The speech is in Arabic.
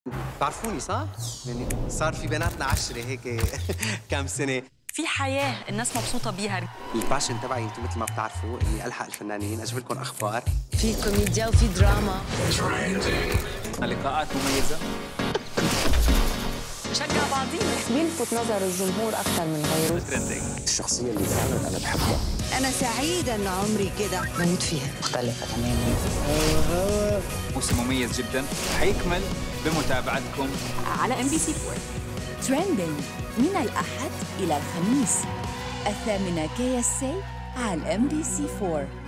بتعرفوني صح؟ يعني صار في بيناتنا عشرة هيك كم سنة. في حياة الناس مبسوطة بيها. الباشن تبعي انتم مثل ما بتعرفوا اني الحق الفنانين، اجيب لكم اخبار. في كوميديا وفي دراما. لقاءات مميزة. نشجع بعضينا. بيلفت نظر الجمهور أكثر من غيره. الشخصية اللي فعلا أنا بحبها. أنا سعيدة إن عمري كده بموت فيها. مختلفة تماماً. موسم مميز جدا حيكمل بمتابعتكم على MBC 4. ترندنج من الأحد إلى الخميس 8 KSA على MBC 4.